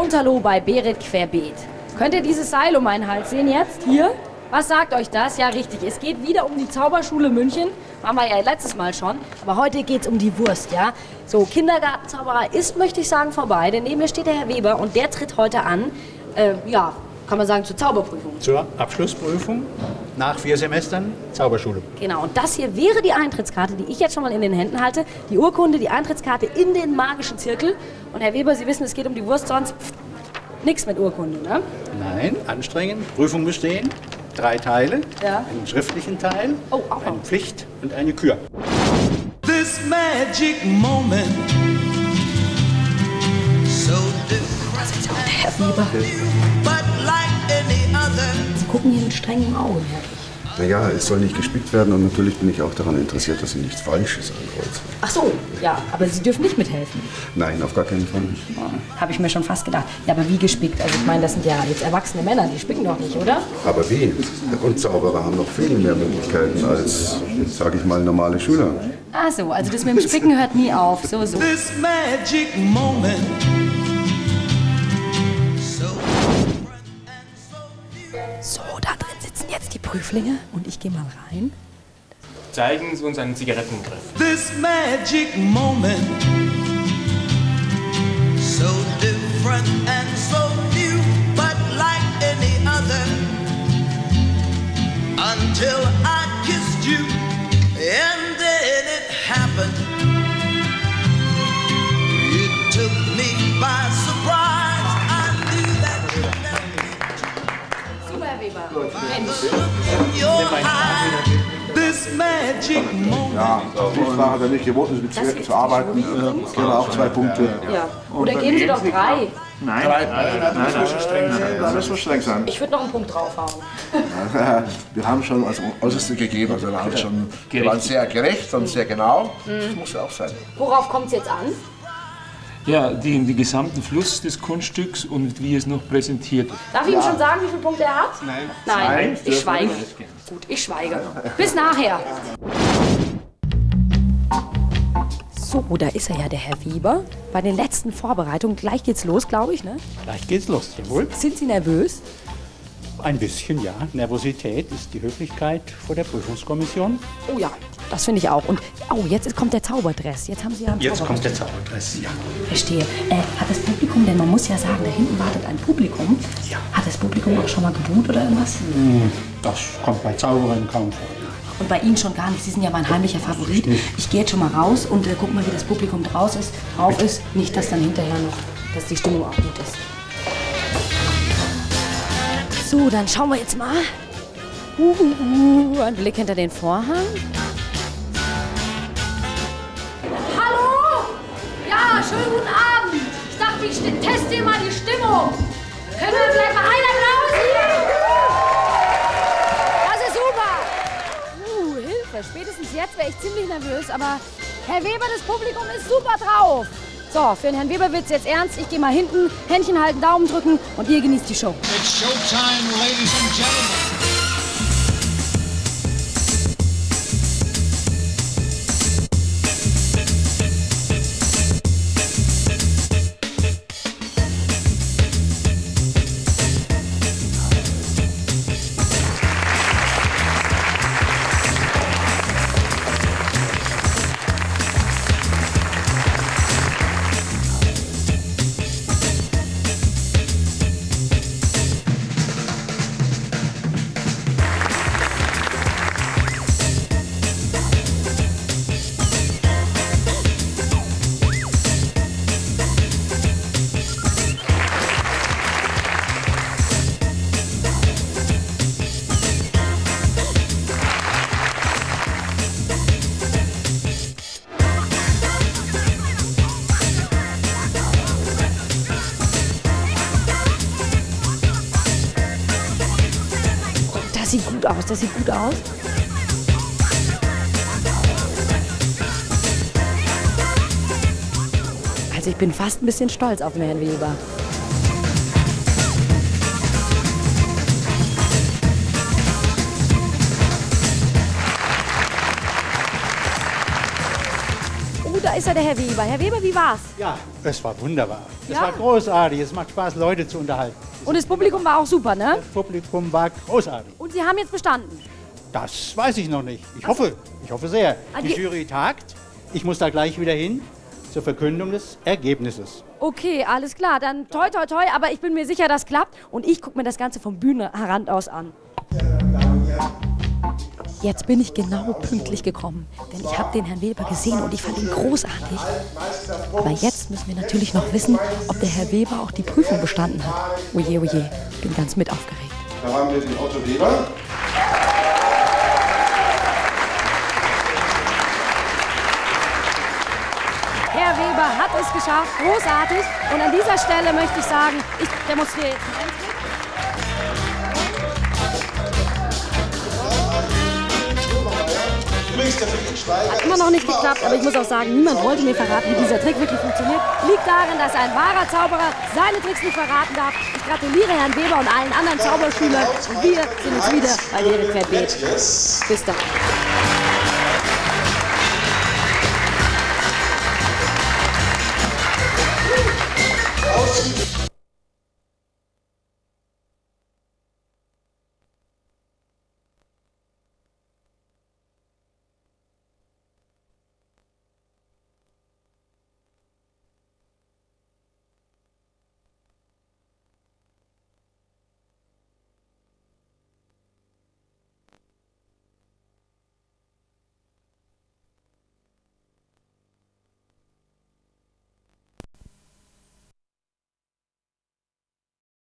und Hallo bei Berit Querbeet. Könnt ihr dieses Seil um meinen Hals sehen jetzt? Hier? Was sagt euch das? Ja, richtig. Es geht wieder um die Zauberschule München. Waren wir ja letztes Mal schon. Aber heute geht's um die Wurst, ja? So, Kindergartenzauberei ist, möchte ich sagen, vorbei. Denn neben mir steht der Herr Weber und der tritt heute an, ja, kann man sagen, zur Zauberprüfung. Zur Abschlussprüfung nach 4 Semestern Zauberschule. Genau, und das hier wäre die Eintrittskarte, die ich jetzt schon mal in den Händen halte. Die Urkunde, die Eintrittskarte in den magischen Zirkel. Und Herr Weber, Sie wissen, es geht um die Wurst, sonst nichts mit Urkunde, ne? Nein, anstrengend. Prüfung bestehen. 3 Teile. Ja. Einen schriftlichen Teil, Oh, eine Pflicht und eine Kür. This magic moment, so different, Herr Weber, but like any other. Sie gucken hier mit strengem Auge, merke ich. Naja, es soll nicht gespickt werden und natürlich bin ich auch daran interessiert, dass Sie nichts Falsches ankreuzen. Ach so, ja, aber Sie dürfen nicht mithelfen. Nein, auf gar keinen Fall. Habe ich mir schon fast gedacht. Ja, aber wie gespickt? Also ich meine, das sind ja jetzt erwachsene Männer, die spicken doch nicht, oder? Aber wie? Und Zauberer haben noch viel mehr Möglichkeiten als, sage ich mal, normale Schüler. Ach so, also das mit dem Spicken hört nie auf. So. This magic moment, so So, da drin sitzen jetzt die Prüflinge und ich gehe mal rein. Zeigen Sie uns einen Zigarettengriff. this magic moment, so different and so new, but like any other. Until I kissed you, and then it happened. It took me by surprise. I knew that you'd never Super, Herr Weber. Mensch. look in your eyes. This magic moment. Ja, ich war halt nicht gewohnt, mit Zigaretten zu arbeiten. Ich gebe auch 2 Punkte. Ja. Oder geben Sie doch 3. Nein, das muss schon streng sein. Da müssen wir streng sein. Ich würde noch einen Punkt draufhauen. Wir haben schon als Äußerste gegeben, also wir waren sehr gerecht und sehr genau. Das muss ja auch sein. Worauf kommt es jetzt an? Ja, den gesamten Fluss des Kunststücks und wie es noch präsentiert wird. Darf ich ihm schon sagen, wie viele Punkte er hat? Nein. Nein, ich dürfen schweige. wir nicht. Gut, ich schweige. Bis nachher. So, da ist er ja, der Herr Weber. Bei den letzten Vorbereitungen. Gleich geht's los, glaube ich, ne? Gleich geht's los, jawohl. Sind Sie nervös? Ein bisschen, ja. Nervosität ist die Höflichkeit vor der Prüfungskommission. Oh ja, das finde ich auch. Und oh, jetzt kommt der Zauberdress. Jetzt haben Sie ja einen Jetzt kommt Zauberdress. der Zauberdress, ja. Verstehe. Hat das Publikum, denn man muss ja sagen, da hinten wartet ein Publikum. Ja. Hat das Publikum auch schon mal gebuht oder irgendwas? Das kommt bei Zauberern kaum vor. Und bei Ihnen schon gar nicht. Sie sind ja mein heimlicher Favorit. Ich gehe jetzt schon mal raus und guck mal, wie das Publikum drauf ist. Nicht, dass dann hinterher noch, dass die Stimmung auch gut ist. So, dann schauen wir jetzt mal. Ein Blick hinter den Vorhang. Hallo? Ja, schönen guten Abend. Ich dachte, ich teste hier mal die Stimmung. Können wir vielleicht mal einen Applaus hier? Das ist super. Hilfe. Spätestens jetzt wäre ich ziemlich nervös, aber Herr Weber, das Publikum ist super drauf. So, für den Herrn Weber wird's jetzt ernst. Ich gehe mal hinten, Händchen halten, Daumen drücken und ihr genießt die Show. It's showtime, ladies and gentlemen. Das sieht gut aus, das sieht gut aus. Also ich bin fast ein bisschen stolz auf den Herrn Weber. Oh, da ist außer der Herr Weber. Herr Weber, wie war's? Ja, es war wunderbar. Es Ja? war großartig. Es macht Spaß, Leute zu unterhalten. Und das Publikum war auch super, ne? Das Publikum war großartig. Und Sie haben jetzt bestanden. Das weiß ich noch nicht. Ich hoffe sehr. Ah, Die Jury tagt. Ich muss da gleich wieder hin zur Verkündung des Ergebnisses. Okay, alles klar. Dann toi, toi, toi. Aber ich bin mir sicher, das klappt. Und ich gucke mir das Ganze vom Bühnenrand aus an. Jetzt bin ich genau pünktlich gekommen, denn ich habe den Herrn Weber gesehen und ich fand ihn großartig. Aber jetzt müssen wir natürlich noch wissen, ob der Herr Weber auch die Prüfung bestanden hat. Oje, oje, ich bin ganz mit aufgeregt. Da haben wir den Otto Weber. Herr Weber hat es geschafft, großartig. Und an dieser Stelle möchte ich sagen, ich demonstriere jetzt einen Trick. Hat immer noch nicht geklappt, aber ich muss auch sagen, niemand wollte mir verraten, wie dieser Trick wirklich funktioniert. Liegt darin, dass ein wahrer Zauberer seine Tricks nicht verraten darf. Ich gratuliere Herrn Weber und allen anderen Zauberschülern und wir sehen uns wieder bei Derek Verbeet. Bis dann.